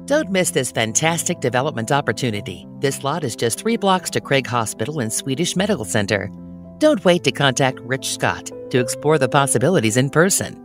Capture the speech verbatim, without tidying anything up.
Don't miss this fantastic development opportunity. This lot is just three blocks to Craig Hospital and Swedish Medical Center. Don't wait to contact Rich Scott to explore the possibilities in person.